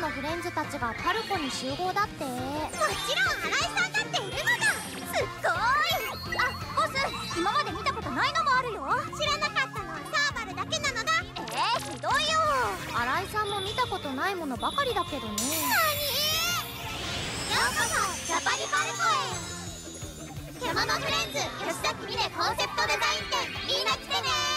のフレンズたちがパルコに集合だって。もちろん新井さんだっているのだ。すっごーい。あ、ボス、今まで見たことないのもあるよ。知らなかったのはサーバルだけなのだ。ひどいよ。新井さんも見たことないものばかりだけどね。なに？ようこそジャパリパルコへ。獣フレンズ吉崎美音コンセプトデザイン展、みんな来てね。